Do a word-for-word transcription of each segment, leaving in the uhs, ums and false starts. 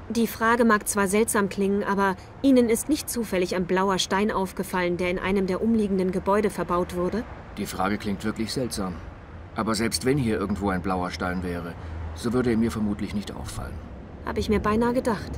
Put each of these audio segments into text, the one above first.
Die Frage mag zwar seltsam klingen, aber Ihnen ist nicht zufällig ein blauer Stein aufgefallen, der in einem der umliegenden Gebäude verbaut wurde? Die Frage klingt wirklich seltsam. Aber selbst wenn hier irgendwo ein blauer Stein wäre, so würde er mir vermutlich nicht auffallen. Habe ich mir beinahe gedacht.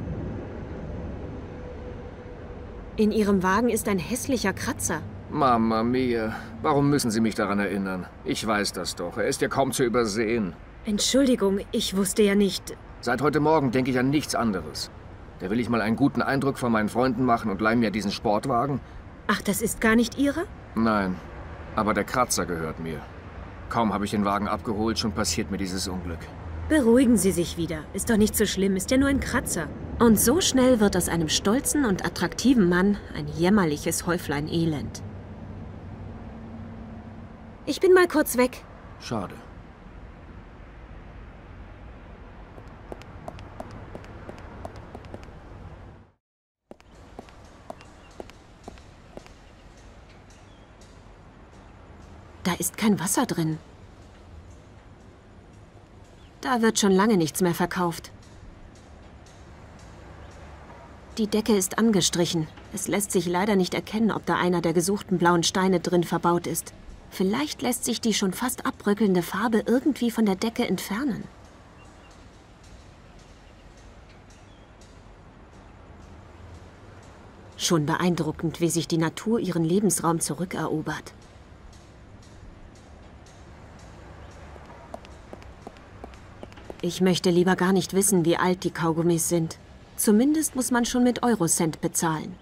In Ihrem Wagen ist ein hässlicher Kratzer. Mama mia, warum müssen Sie mich daran erinnern? Ich weiß das doch, er ist ja kaum zu übersehen. Entschuldigung, ich wusste ja nicht... Seit heute Morgen denke ich an nichts anderes. Da will ich mal einen guten Eindruck von meinen Freunden machen und leih mir diesen Sportwagen. Ach, das ist gar nicht Ihre? Nein, aber der Kratzer gehört mir. Kaum habe ich den Wagen abgeholt, schon passiert mir dieses Unglück. Beruhigen Sie sich wieder. Ist doch nicht so schlimm, ist ja nur ein Kratzer. Und so schnell wird aus einem stolzen und attraktiven Mann ein jämmerliches Häuflein Elend. Ich bin mal kurz weg. Schade. Da ist kein Wasser drin. Da wird schon lange nichts mehr verkauft. Die Decke ist angestrichen. Es lässt sich leider nicht erkennen, ob da einer der gesuchten blauen Steine drin verbaut ist. Vielleicht lässt sich die schon fast abbröckelnde Farbe irgendwie von der Decke entfernen. Schon beeindruckend, wie sich die Natur ihren Lebensraum zurückerobert. Ich möchte lieber gar nicht wissen, wie alt die Kaugummis sind. Zumindest muss man schon mit Eurocent bezahlen.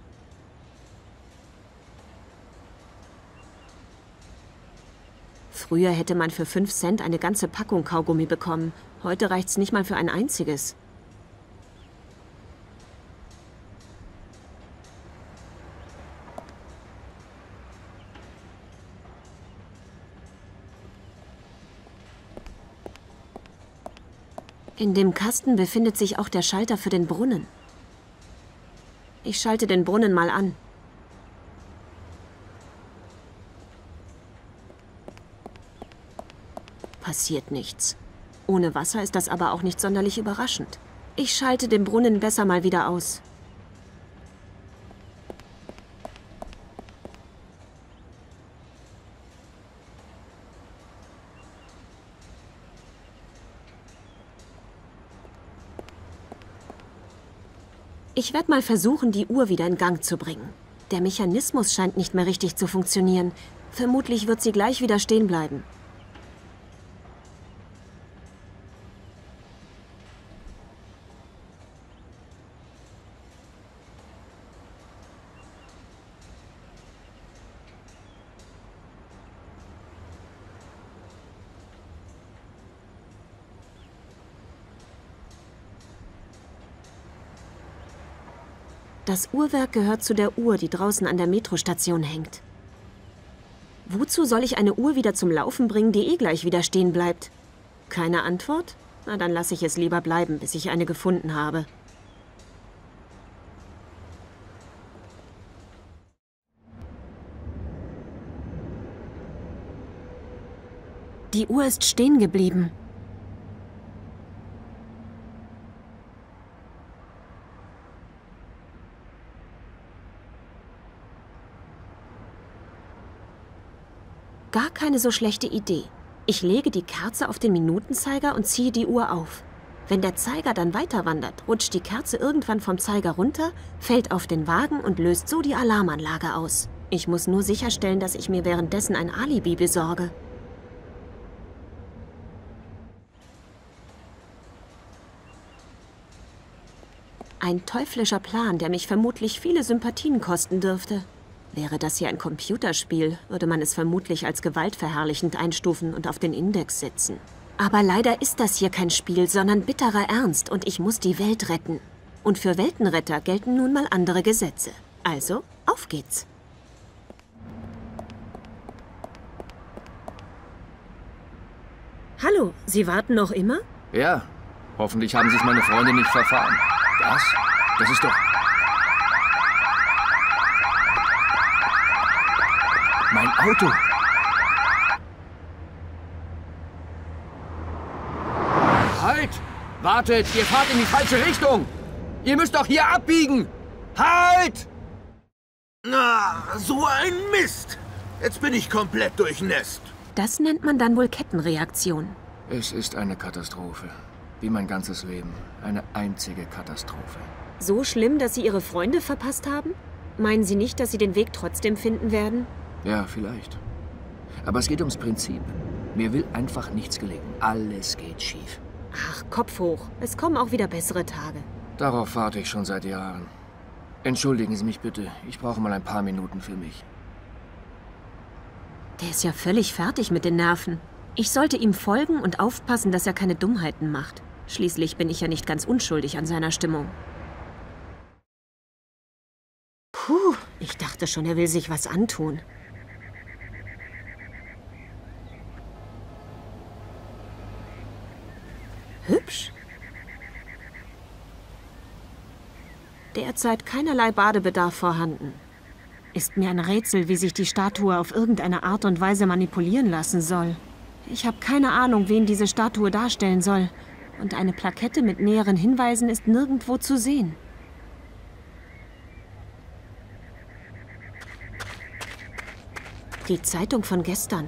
Früher hätte man für fünf Cent eine ganze Packung Kaugummi bekommen. Heute reicht's nicht mal für ein einziges. In dem Kasten befindet sich auch der Schalter für den Brunnen. Ich schalte den Brunnen mal an. Passiert nichts. Ohne Wasser ist das aber auch nicht sonderlich überraschend. Ich schalte den Brunnen besser mal wieder aus. Ich werde mal versuchen, die Uhr wieder in Gang zu bringen. Der Mechanismus scheint nicht mehr richtig zu funktionieren. Vermutlich wird sie gleich wieder stehen bleiben. Das Uhrwerk gehört zu der Uhr, die draußen an der Metrostation hängt. Wozu soll ich eine Uhr wieder zum Laufen bringen, die eh gleich wieder stehen bleibt? Keine Antwort? Na, dann lasse ich es lieber bleiben, bis ich eine gefunden habe. Die Uhr ist stehen geblieben. Gar keine so schlechte Idee. Ich lege die Kerze auf den Minutenzeiger und ziehe die Uhr auf. Wenn der Zeiger dann weiter wandert, rutscht die Kerze irgendwann vom Zeiger runter, fällt auf den Wagen und löst so die Alarmanlage aus. Ich muss nur sicherstellen, dass ich mir währenddessen ein Alibi besorge. Ein teuflischer Plan, der mich vermutlich viele Sympathien kosten dürfte. Wäre das hier ein Computerspiel, würde man es vermutlich als gewaltverherrlichend einstufen und auf den Index setzen. Aber leider ist das hier kein Spiel, sondern bitterer Ernst und ich muss die Welt retten. Und für Weltenretter gelten nun mal andere Gesetze. Also, auf geht's. Hallo, Sie warten noch immer? Ja, hoffentlich haben sich meine Freunde nicht verfahren. Das? Das ist doch... Mein Auto! Halt! Wartet! Ihr fahrt in die falsche Richtung! Ihr müsst doch hier abbiegen! Halt! Na, so ein Mist! Jetzt bin ich komplett durchnässt. Das nennt man dann wohl Kettenreaktion. Es ist eine Katastrophe. Wie mein ganzes Leben. Eine einzige Katastrophe. So schlimm, dass Sie Ihre Freunde verpasst haben? Meinen Sie nicht, dass Sie den Weg trotzdem finden werden? Ja, vielleicht. Aber es geht ums Prinzip. Mir will einfach nichts gelingen. Alles geht schief. Ach, Kopf hoch. Es kommen auch wieder bessere Tage. Darauf warte ich schon seit Jahren. Entschuldigen Sie mich bitte. Ich brauche mal ein paar Minuten für mich. Der ist ja völlig fertig mit den Nerven. Ich sollte ihm folgen und aufpassen, dass er keine Dummheiten macht. Schließlich bin ich ja nicht ganz unschuldig an seiner Stimmung. Puh, ich dachte schon, er will sich was antun. Hübsch. Derzeit keinerlei Badebedarf vorhanden. Ist mir ein Rätsel, wie sich die Statue auf irgendeine Art und Weise manipulieren lassen soll. Ich habe keine Ahnung, wen diese Statue darstellen soll. Und eine Plakette mit näheren Hinweisen ist nirgendwo zu sehen. Die Zeitung von gestern.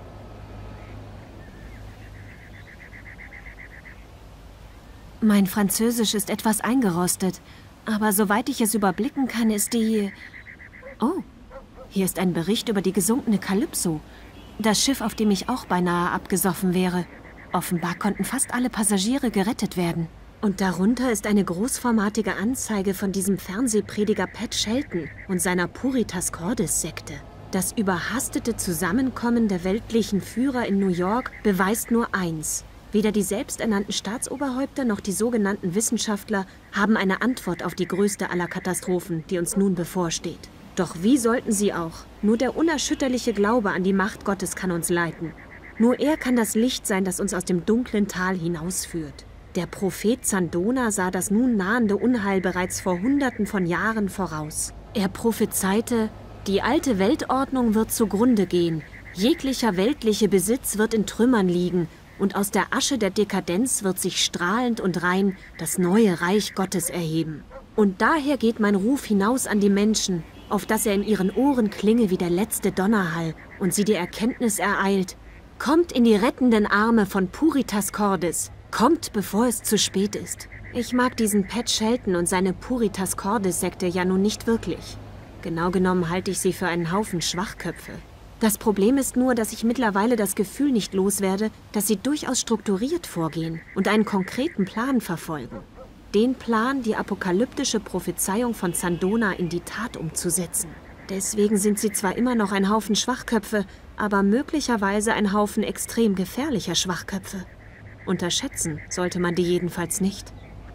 Mein Französisch ist etwas eingerostet, aber soweit ich es überblicken kann, ist die... Oh, hier ist ein Bericht über die gesunkene Calypso. Das Schiff, auf dem ich auch beinahe abgesoffen wäre. Offenbar konnten fast alle Passagiere gerettet werden. Und darunter ist eine großformatige Anzeige von diesem Fernsehprediger Pat Shelton und seiner Puritas Cordis-Sekte. Das überhastete Zusammenkommen der weltlichen Führer in New York beweist nur eins. Weder die selbsternannten Staatsoberhäupter noch die sogenannten Wissenschaftler haben eine Antwort auf die größte aller Katastrophen, die uns nun bevorsteht. Doch wie sollten sie auch? Nur der unerschütterliche Glaube an die Macht Gottes kann uns leiten. Nur er kann das Licht sein, das uns aus dem dunklen Tal hinausführt. Der Prophet Sandona sah das nun nahende Unheil bereits vor Hunderten von Jahren voraus. Er prophezeite, die alte Weltordnung wird zugrunde gehen, jeglicher weltliche Besitz wird in Trümmern liegen, und aus der Asche der Dekadenz wird sich strahlend und rein das neue Reich Gottes erheben. Und daher geht mein Ruf hinaus an die Menschen, auf dass er in ihren Ohren klinge wie der letzte Donnerhall und sie die Erkenntnis ereilt: Kommt in die rettenden Arme von Puritas Cordis. Kommt, bevor es zu spät ist. Ich mag diesen Pat Shelton und seine Puritas Cordis-Sekte ja nun nicht wirklich. Genau genommen halte ich sie für einen Haufen Schwachköpfe. Das Problem ist nur, dass ich mittlerweile das Gefühl nicht loswerde, dass sie durchaus strukturiert vorgehen und einen konkreten Plan verfolgen. Den Plan, die apokalyptische Prophezeiung von Sandona in die Tat umzusetzen. Deswegen sind sie zwar immer noch ein Haufen Schwachköpfe, aber möglicherweise ein Haufen extrem gefährlicher Schwachköpfe. Unterschätzen sollte man die jedenfalls nicht.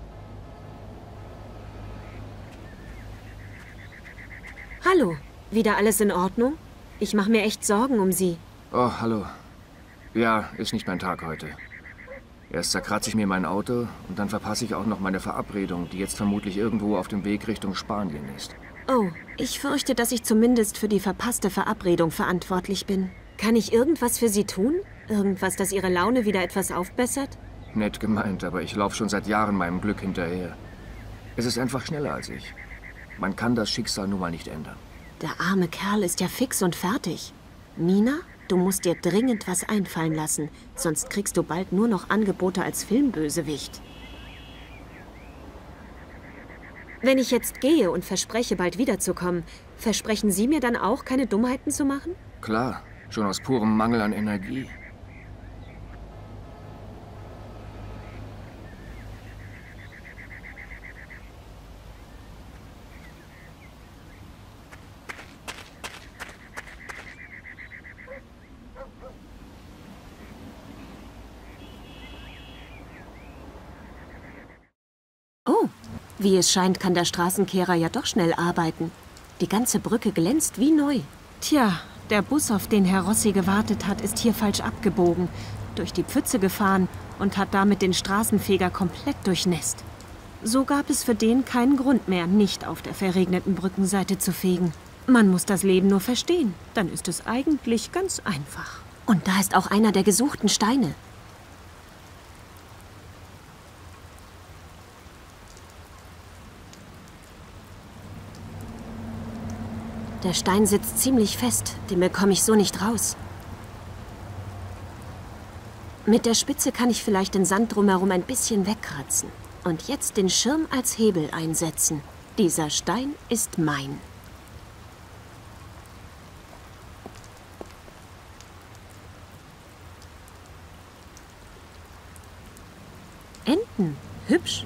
Hallo, wieder alles in Ordnung? Ich mache mir echt Sorgen um Sie. Oh, hallo. Ja, ist nicht mein Tag heute. Erst zerkratze ich mir mein Auto und dann verpasse ich auch noch meine Verabredung, die jetzt vermutlich irgendwo auf dem Weg Richtung Spanien ist. Oh, ich fürchte, dass ich zumindest für die verpasste Verabredung verantwortlich bin. Kann ich irgendwas für Sie tun? Irgendwas, das Ihre Laune wieder etwas aufbessert? Nett gemeint, aber ich laufe schon seit Jahren meinem Glück hinterher. Es ist einfach schneller als ich. Man kann das Schicksal nun mal nicht ändern. Der arme Kerl ist ja fix und fertig. Nina, du musst dir dringend was einfallen lassen, sonst kriegst du bald nur noch Angebote als Filmbösewicht. Wenn ich jetzt gehe und verspreche, bald wiederzukommen, versprechen Sie mir dann auch, keine Dummheiten zu machen? Klar, schon aus purem Mangel an Energie. Oh, wie es scheint, kann der Straßenkehrer ja doch schnell arbeiten. Die ganze Brücke glänzt wie neu. Tja, der Bus, auf den Herr Rossi gewartet hat, ist hier falsch abgebogen, durch die Pfütze gefahren und hat damit den Straßenfeger komplett durchnässt. So gab es für den keinen Grund mehr, nicht auf der verregneten Brückenseite zu fegen. Man muss das Leben nur verstehen, dann ist es eigentlich ganz einfach. Und da ist auch einer der gesuchten Steine. Der Stein sitzt ziemlich fest, den bekomme ich so nicht raus. Mit der Spitze kann ich vielleicht den Sand drumherum ein bisschen wegkratzen. Und jetzt den Schirm als Hebel einsetzen. Dieser Stein ist mein. Enten, hübsch.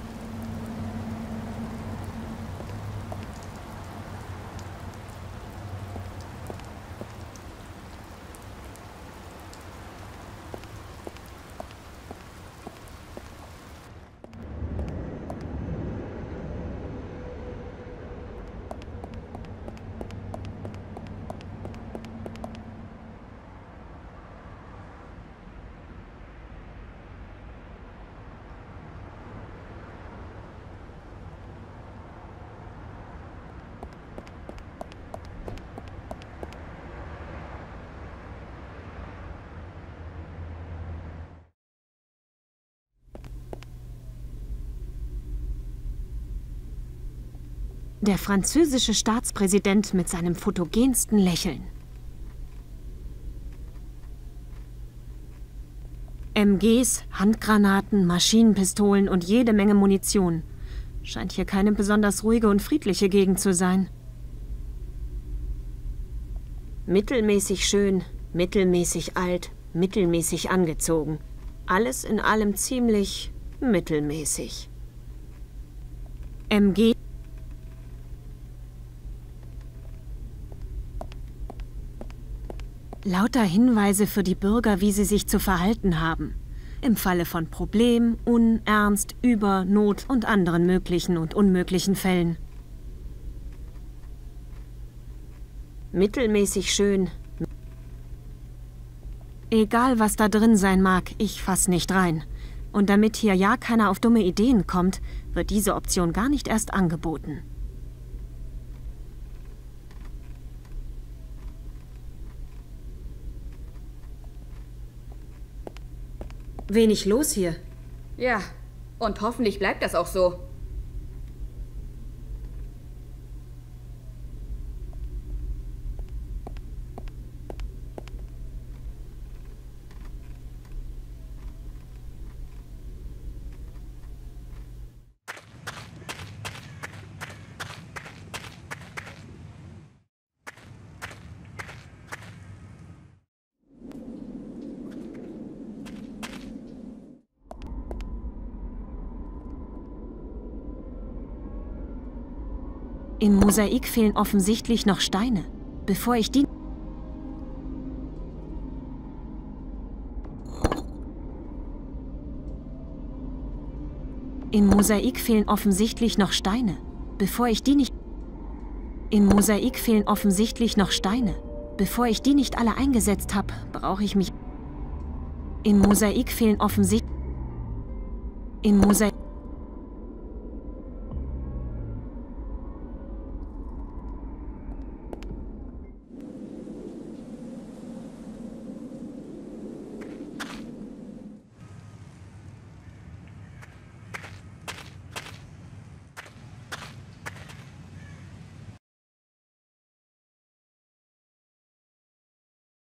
Der französische Staatspräsident mit seinem fotogensten Lächeln. M Gs, Handgranaten, Maschinenpistolen und jede Menge Munition. Scheint hier keine besonders ruhige und friedliche Gegend zu sein. Mittelmäßig schön, mittelmäßig alt, mittelmäßig angezogen. Alles in allem ziemlich mittelmäßig. M G Lauter Hinweise für die Bürger, wie sie sich zu verhalten haben. Im Falle von Problem, Unernst, Über, Not und anderen möglichen und unmöglichen Fällen. Mittelmäßig schön. Egal, was da drin sein mag, ich fass nicht rein. Und damit hier ja keiner auf dumme Ideen kommt, wird diese Option gar nicht erst angeboten. Wenig los hier. Ja, und hoffentlich bleibt das auch so. Im Mosaik fehlen offensichtlich noch Steine. Bevor ich die... Im Mosaik fehlen offensichtlich noch Steine. Bevor ich die nicht... Im Mosaik fehlen offensichtlich noch Steine. Bevor ich die nicht alle eingesetzt habe, brauche ich mich... Im Mosaik fehlen offensichtlich... Im Mosaik...